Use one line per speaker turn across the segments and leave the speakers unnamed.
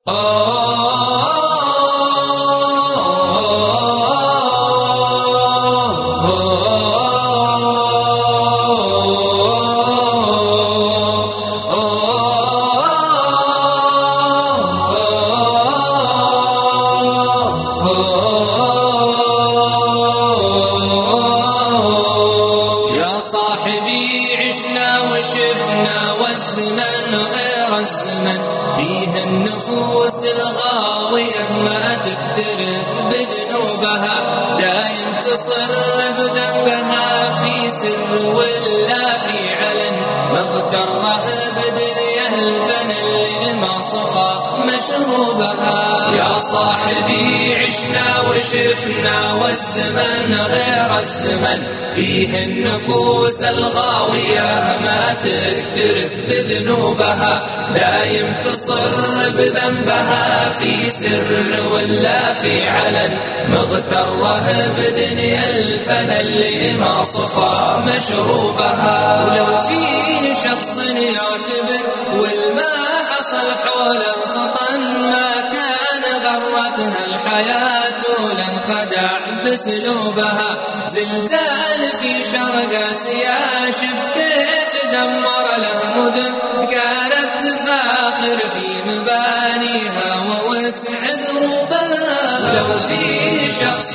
يا صاحبي عشنا وشفنا والزمن غير الزمن فيه النفوس الغاوية ما تكترث بذنوبها دايم تصر بذنبها في سر ولا في علن مغتره بدنيا الفن اللي ما صفى مشروبها. يا صاحبي عشنا وشفنا والزمن غير الزمن فيه النفوس الغاوية ما تكترث بذنوبها دايم تصر بذنبها في سر ولا في علن مغتره بدنيا الفن اللي ما صفى مشروبها. ولو فيه شخص يعتبر والما حصل حوله فطن ما كان غرتها الحياة لانخدع بسلوبها زلزال في شرق آسيا شف كيف دمر له مدن كانت تفاخر في مبانيها ووسع دروبها. لو في شخص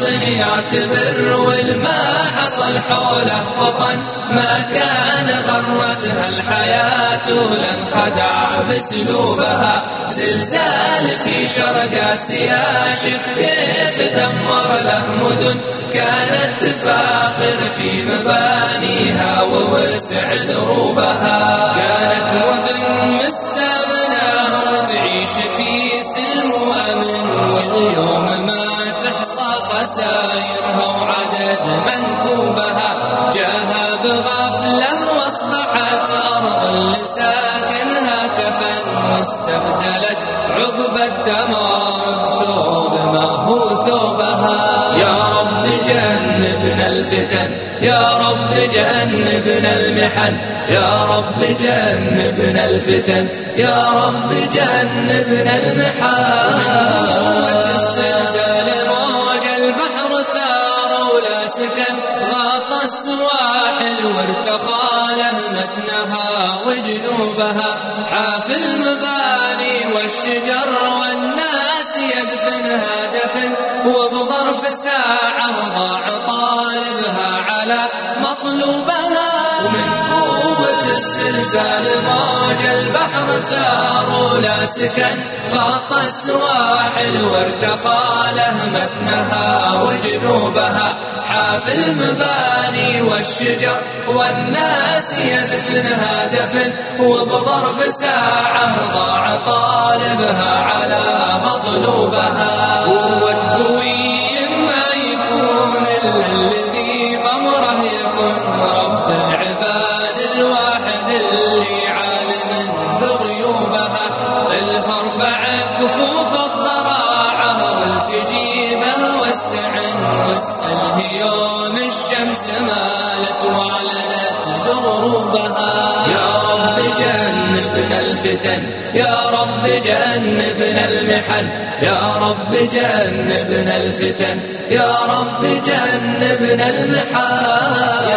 يعتبر والما حصل حوله فطن ما كان غرتها الحياة لانخدع بسلوبها زلزال في شرق آسيا شف كيف دمر له مدن كانت تفاخر في مبانيها ووسع دروبها. كانت مدن مستأمنة وتعيش في سلم وأمن واليوم ما تحصى خسائرها وعدد منكوبها جاها بغفلة واصبحت أرض لساكنها كفن واستبدلت عقب الدمار بثوب ما هو ثوبها. يا رب جنبنا الفتن يا رب جنبنا المحن يا رب جنبنا الفتن يا رب جنبنا المحن. الزلزال موج البحر ثار ولا سكن غطى السواحل وارتقى له متنها وجنوبها حاف المباني والشجر والناس يدفنها دفن وبظرف ساعة ضاع طالبها على مطلوبها. ومن قوة الزلزال موج البحر ثار ولا سكن غطى السواحل وارتقى له متنها وجنوبها حاف المباني والشجر والناس يدفنها دفن وبظرف ساعة ضاع طالبها على مطلوبها. قوة قوي ما يكون إلا الذي بأمره يكون رب العباد الواحد اللي عالم بغيوبها ارفع كفوف الضراعة والتجيبه واستعن واسأله يوم الشمس مالت واعلنت بغروبها. يا رب جنبنا الفتن يا رب جنبنا المحن يا رب جنبنا الفتن يا رب جنبنا المحن.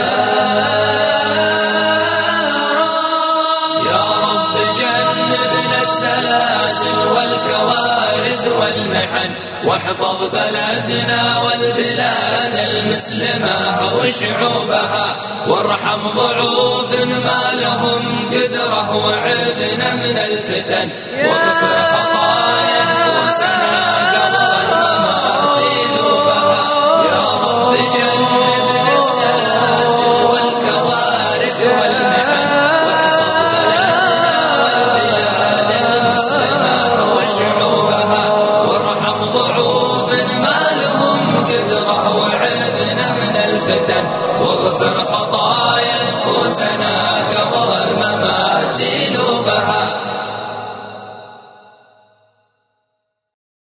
يا رب جنبنا السلاسل والكوارث والمحن واحفظ بلدنا والبلاد المسلمة وشعوبها وارحم ضعوف ما لهم قدرة وعذنا من الفتن واغفر خطأ